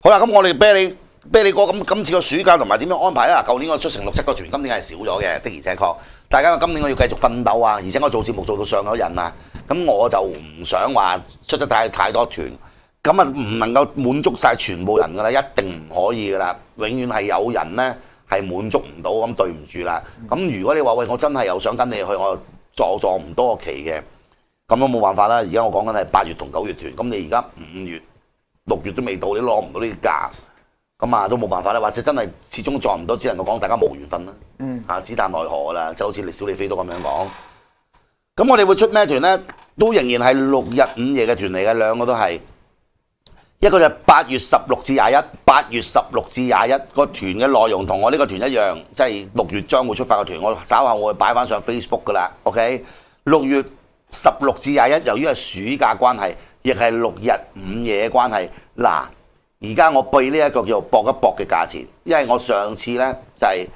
好啦，咁我哋啤梨哥咁今次個暑假同埋點樣安排咧？嗱，舊年我出成6、7個團，今年係少咗嘅，的而且確。大家今年我要繼續奮鬥啊，而且我做節目做到上咗癮啊，咁我就唔想話出得太多團，咁啊唔能夠滿足晒全部人噶啦，一定唔可以噶啦，永遠係有人咧係滿足唔到，咁對唔住啦。咁如果你話喂，我真係又想跟你去，我坐唔多個期嘅，咁都冇辦法啦。而家我講緊係8月同9月團，咁你而家5月、6月都未到，你攞唔到呢啲假。咁啊都冇辦法啦，或者真係始終撞唔到，只能夠講大家冇緣分啦。子彈奈何啦，就好似小李飛都咁樣講。咁我哋會出咩團呢？都仍然係6日5夜嘅團嚟嘅，兩個都係。一個就係8月16至21，8月16至21個團嘅內容同我呢個團一樣，即係6月將會出發嘅團，我稍後我會擺翻上 Facebook 噶啦。OK， 6月16至21，由於係暑假關係，亦係6日5夜嘅關係，嗱。而家我俾呢一個叫做搏一搏嘅價錢，因為我上次呢就係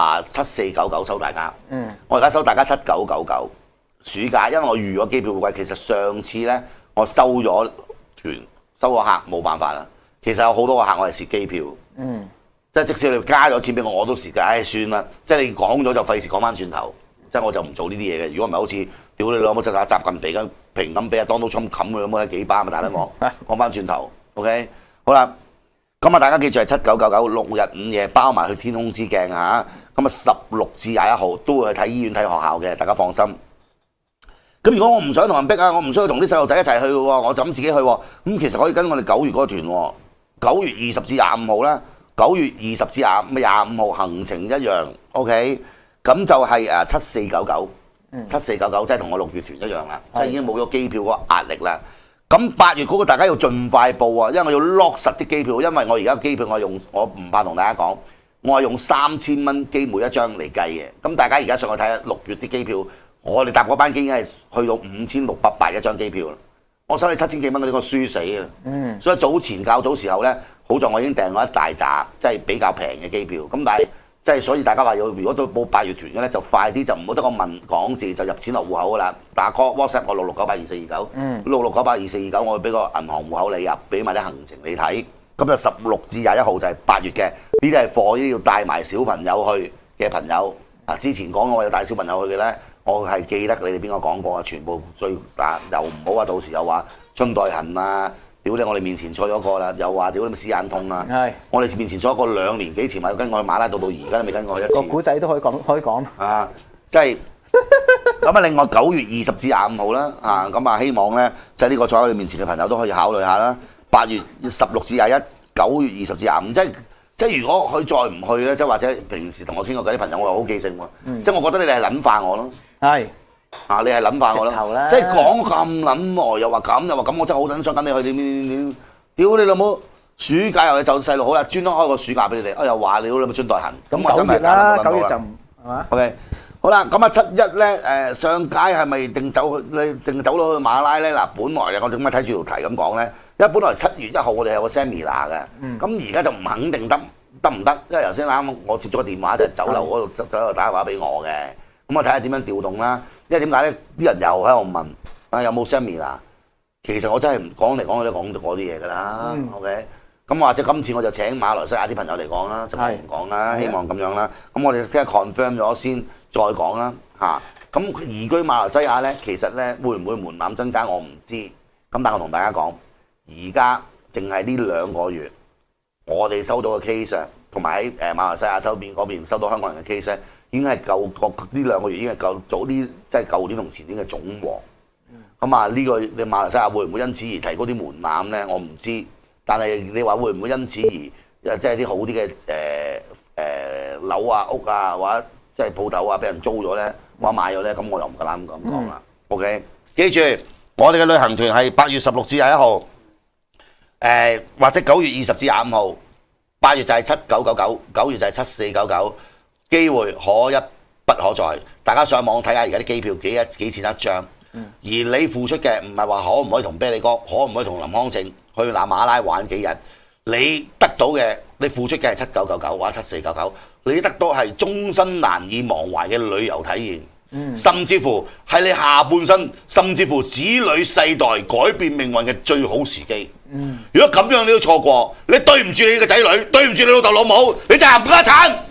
7499收大家，我而家收大家7999暑假，因為我預咗機票貴。其實上次呢，我收咗團收咗客冇辦法啦。其實有好多個客我係蝕機票，即係即使你加咗錢俾我都蝕嘅。唉，算啦，即係你講咗就費事講翻轉頭，即係我就唔做呢啲嘢嘅。如果唔係好似屌你老母，即係習近平咁俾阿 Donald Trump冚佢咁幾巴啊！大佬我講翻轉頭 ，OK。好啦，咁啊大家記住係7999 6日5夜，包埋去天空之鏡嚇。咁啊16至21號都會去睇醫院睇學校嘅，大家放心。咁如果我唔想同人逼啊，我唔需要同啲細路仔一齊去嘅喎，我就咁自己去喎。咁其實可以跟我哋9月嗰個團喎，9月20至25號啦，9月20至25號行程一樣 ，OK。咁就係7499，7499即係同我6月團一樣啦，即係已經冇咗機票嗰個壓力啦。咁8月嗰個大家要盡快報啊，因為我要 lock 實啲機票，因為我而家機票我唔怕同大家講，我係用3000蚊機每一張嚟計嘅。咁大家而家上去睇下6月啲機票，我哋搭嗰班機已經係去到5600一張機票啦。我收你7000幾蚊嗰啲，我輸死啊！所以較早時候呢，好在我已經訂咗一大扎，即係比較平嘅機票。咁但係即係所以大家話如果都報8月團嘅咧，就快啲，就唔好得個講字就入錢落戶口噶啦。打 call WhatsApp 我66982429，66982429，我會俾個銀行戶口你入，俾埋啲行程你睇。咁就16至21號就係8月嘅，呢啲係貨，呢啲要帶埋小朋友去嘅朋友。之前講我有帶小朋友去嘅咧，我係記得你哋邊個講過啊，全部又唔好話到時又話春代痕啊！屌你！我哋面前坐咗個啦，又話屌你屎眼痛啊！我哋面前坐一個2年幾前，咪跟我去馬拉到而家都未跟我去一次。個古仔都可以講。 即係咁啊！另外9月20至25號啦，咁啊希望咧，即係呢個坐喺你面前嘅朋友都可以考慮下啦。8月16至21，9月20至25，即係如果佢再唔去咧，即係或者平時同我傾過偈啲朋友，我又好記性喎。即係我覺得你哋係撚化我咯。你係諗法我咯，即係講咁撚耐，又話咁，我真係好撚想跟你去點，屌你老母！暑假又就細路好啦，專登開個暑假俾你哋，又話你咪春代行，咁我真係 9月就係嘛 ？OK， 好啦，咁啊7-1咧上街係咪定走到去馬拉咧？嗱，本來我點解睇住條題咁講咧？因為本來7月1號我哋有個 seminar 嘅，咁而家就唔肯定得唔得，因為頭先啱我接咗個電話，就係酒樓嗰度酒樓打電話俾我嘅。咁我睇下點樣調動啦，因為點解咧？啲人又喺度問有冇 seminar？其實我真係唔講嚟講去都講到嗰啲嘢㗎啦。OK， 咁或者今次我就請馬來西亞啲朋友嚟講啦，就唔講啦，希望咁樣啦。咁我哋即係 confirm 咗先再講啦嚇。咁移居馬來西亞咧，其實咧會唔會門檻增加我唔知。咁但係我同大家講，而家淨係呢2個月，我哋收到嘅 case， 同埋喺馬來西亞嗰邊收到香港人嘅 case。已經係夠呢2個月已經係夠早啲，即係舊年同前年嘅總和。咁啊，呢個你馬來西亞會唔會因此而提高啲門檻咧？我唔知。但係你話會唔會因此而即係啲好啲嘅樓啊、屋啊，或者即係鋪頭啊，俾人租咗咧，或者買咗咧？咁我又唔夠膽咁講啦。OK， 記住我哋嘅旅行團係8月16至21號，或者9月20至25號。8月就係7999，9月就係7499。機會可一不可再，大家上網睇下而家啲機票幾錢一張，而你付出嘅唔係話可唔可以同啤梨哥，可唔可以同林康正去馬拉玩幾日，你得到嘅，你付出嘅係7999或者7499，你得到係終身難以忘懷嘅旅遊體驗。 甚至乎係你下半生，甚至乎子女世代改變命運嘅最好時機。如果咁樣你都錯過，你對唔住你嘅仔女，對唔住你老豆老母，你就係冚家鏟。